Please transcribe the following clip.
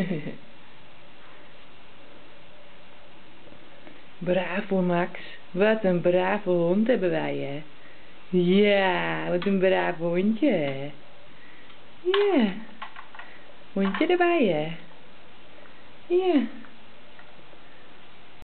Bravo Max, wat een brave hond hebben wij hè. Ja, wat een braaf hondje hè. Ja, hondje erbij hè. Ja.